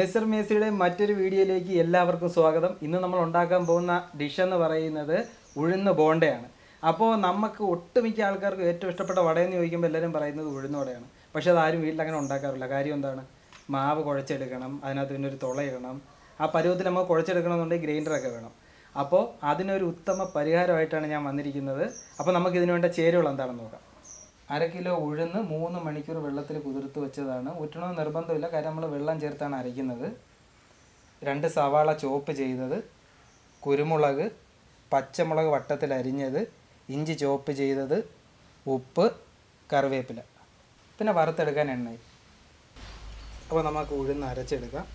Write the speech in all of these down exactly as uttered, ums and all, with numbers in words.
മെസ്സർ മേസിയുടെ മറ്റൊരു വീഡിയോയിലേക്ക് എല്ലാവർക്കും സ്വാഗതം. ഇന്ന് നമ്മൾ ഉണ്ടാക്കാൻ പോകുന്ന ഡിഷ് എന്ന് പറയുന്നത് ഉഴുന്ന് ബോണ്ടയാണ്. അപ്പോൾ നമുക്ക് ഒട്ടുമിക്ക ആൾക്കാർക്ക് ഏറ്റവും ഇഷ്ടപ്പെട്ട വടയെന്ന് ചോദിക്കുമ്പോൾ എല്ലാവരും പറയുന്നത് ഉഴുന്ന് വടയാണ്. പക്ഷേ അതാരും വീട്ടിലങ്ങനെ ഉണ്ടാക്കാറില്ല. കാര്യം എന്താണ്? മാവ് കുഴച്ചെടുക്കണം, അതിനകത്ത് പിന്നെ ഒരു തുളയിടണം. ആ പരുവത്തിൽ നമ്മൾ കുഴച്ചെടുക്കണമെന്നുണ്ടെങ്കിൽ ഗ്രൈൻഡറൊക്കെ വേണം. അപ്പോൾ അതിനൊരു ഉത്തമ പരിഹാരമായിട്ടാണ് ഞാൻ വന്നിരിക്കുന്നത്. അപ്പോൾ നമുക്കിതിന് വേണ്ട ചേരുവകൾ എന്താണെന്ന് നോക്കാം. അര കിലോ ഉഴുന്ന് മൂന്ന് മണിക്കൂർ വെള്ളത്തിൽ കുതിർത്ത് വെച്ചതാണ്. ഊറ്റണമെന്ന് നിർബന്ധമില്ല, കാര്യം നമ്മൾ വെള്ളം ചേർത്താണ് അരയ്ക്കുന്നത്. രണ്ട് സവാള ചോപ്പ് ചെയ്തത്, കുരുമുളക്, പച്ചമുളക് വട്ടത്തിൽ അരിഞ്ഞത്, ഇഞ്ചി ചോപ്പ് ചെയ്തത്, ഉപ്പ്, കറിവേപ്പില, പിന്നെ വറുത്തെടുക്കാൻ എണ്ണ. അപ്പോൾ നമുക്ക് ഉഴുന്ന് അരച്ചെടുക്കാം.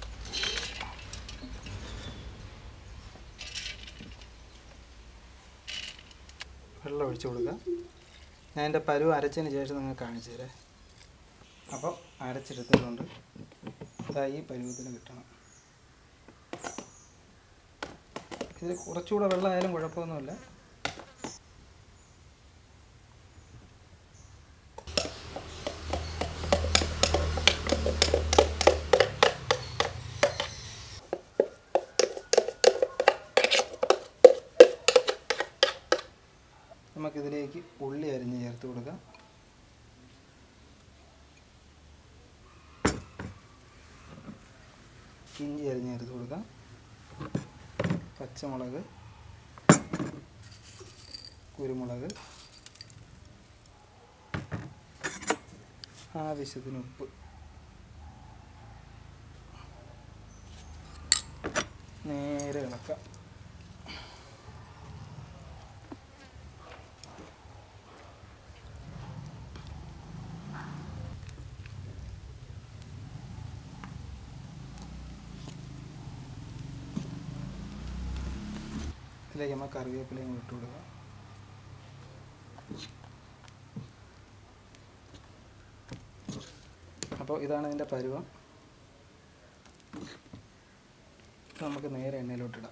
വെള്ളം ഒഴിച്ചു കൊടുക്കാം. ഞാൻ എൻ്റെ പരുവ് അരച്ചതിന് ശേഷം നിങ്ങൾ കാണിച്ചു തരാം. അപ്പോൾ അരച്ചെടുത്തിട്ടുണ്ട്. ഈ പരുവത്തിന് കിട്ടണം. ഇതിൽ കുറച്ചുകൂടെ വെള്ളം ആയാലും കുഴപ്പമൊന്നുമില്ല. നമുക്കിതിലേക്ക് ഉള്ളി അരിഞ്ഞ് ചേർത്ത് കൊടുക്കാം. ഇഞ്ചി അരിഞ്ഞ് ചേർത്ത് കൊടുക്കാം. പച്ചമുളക്, കുരുമുളക്, ആവശ്യത്തിന് ഉപ്പ്. നേരെ ഇളക്കാം. ഇതിലേക്ക് നമ്മൾ കറിവേപ്പിലയും ഇട്ട് കൊടുക്കാം. അപ്പോൾ ഇതാണ് ഇതിൻ്റെ പരുവം. നമുക്ക് നേരെ എണ്ണയിലോട്ടിടാം.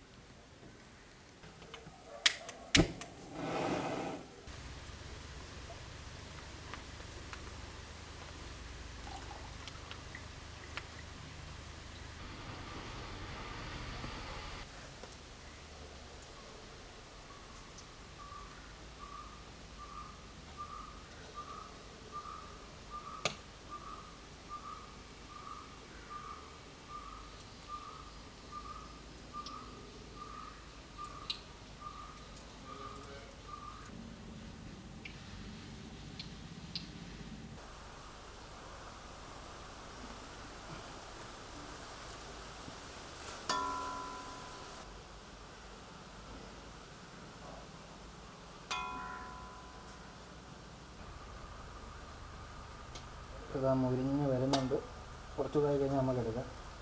ഇതാ മുരിഞ്ഞ് വരുന്നുണ്ട്. കുറച്ചുകൂടെ കഴിഞ്ഞാൽ നമുക്കെടുക്കാം.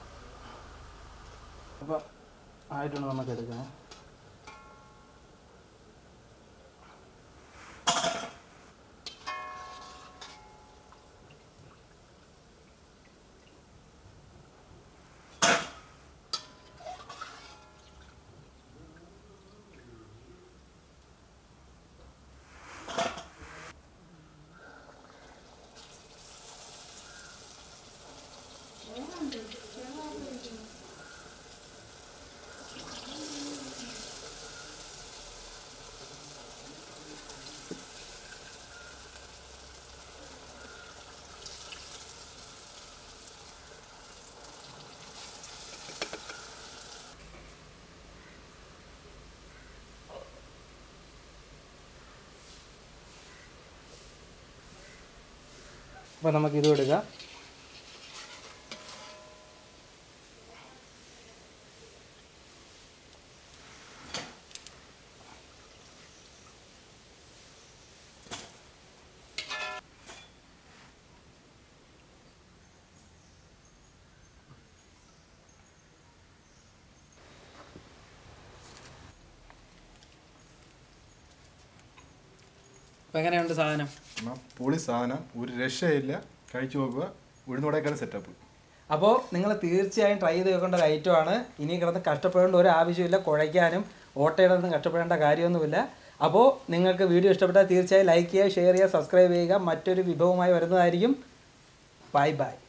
അപ്പോൾ ആയിട്ടുണ്ട്, നമുക്കെടുക്കാം. അപ്പോൾ നമുക്കിത് എടുക്കാം. അപ്പോൾ എങ്ങനെയുണ്ട് സാധനം? പൊളി സാധനം, ഒരു രക്ഷയില്ല. കഴിച്ചു നോക്കുക. ഉഴുന്നുവടയൊക്കെ സെറ്റപ്പ്. അപ്പോൾ നിങ്ങൾ തീർച്ചയായും ട്രൈ ചെയ്ത് വെക്കേണ്ട ഒരു ഐറ്റമാണ്. ഇനി കിടന്ന് കഷ്ടപ്പെടേണ്ട ഒരു ആവശ്യമില്ല. കുഴയ്ക്കാനും ഓട്ടയിടൊന്നും കഷ്ടപ്പെടേണ്ട കാര്യമൊന്നുമില്ല. അപ്പോൾ നിങ്ങൾക്ക് വീഡിയോ ഇഷ്ടപ്പെട്ടാൽ തീർച്ചയായും ലൈക്ക് ചെയ്യുക, ഷെയർ ചെയ്യുക, സബ്സ്ക്രൈബ് ചെയ്യുക. മറ്റൊരു വിഭവമായി വരുന്നതായിരിക്കും. Bye by.